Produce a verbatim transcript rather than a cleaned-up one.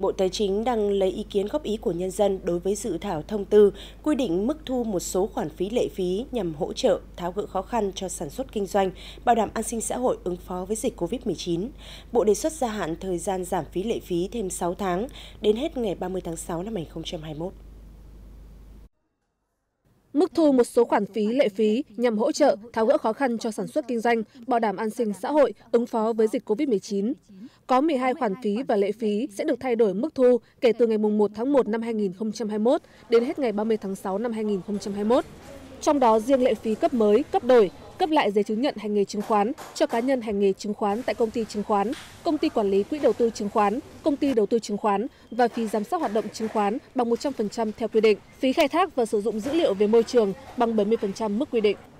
Bộ Tài chính đang lấy ý kiến góp ý của nhân dân đối với dự thảo thông tư quy định mức thu một số khoản phí lệ phí nhằm hỗ trợ, tháo gỡ khó khăn cho sản xuất kinh doanh, bảo đảm an sinh xã hội ứng phó với dịch Covid mười chín. Bộ đề xuất gia hạn thời gian giảm phí lệ phí thêm sáu tháng, đến hết ngày ba mươi tháng sáu năm hai nghìn không trăm hai mươi mốt. Mức thu một số khoản phí lệ phí nhằm hỗ trợ, tháo gỡ khó khăn cho sản xuất kinh doanh, bảo đảm an sinh xã hội, ứng phó với dịch Covid mười chín. Có mười hai khoản phí và lệ phí sẽ được thay đổi mức thu kể từ ngày một tháng một năm hai nghìn không trăm hai mươi mốt đến hết ngày ba mươi tháng sáu năm hai nghìn không trăm hai mươi mốt. Trong đó riêng lệ phí cấp mới, cấp đổi, cấp lại giấy chứng nhận hành nghề chứng khoán cho cá nhân hành nghề chứng khoán tại công ty chứng khoán, công ty quản lý quỹ đầu tư chứng khoán, công ty đầu tư chứng khoán và phí giám sát hoạt động chứng khoán bằng một trăm phần trăm theo quy định. Phí khai thác và sử dụng dữ liệu về môi trường bằng bảy mươi phần trăm mức quy định.